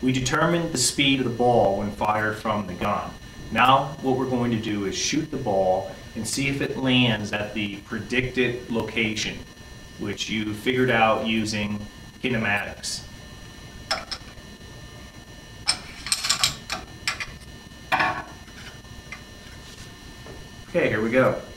We determined the speed of the ball when fired from the gun. Now what we're going to do is shoot the ball and see if it lands at the predicted location, which you figured out using kinematics. Okay, here we go.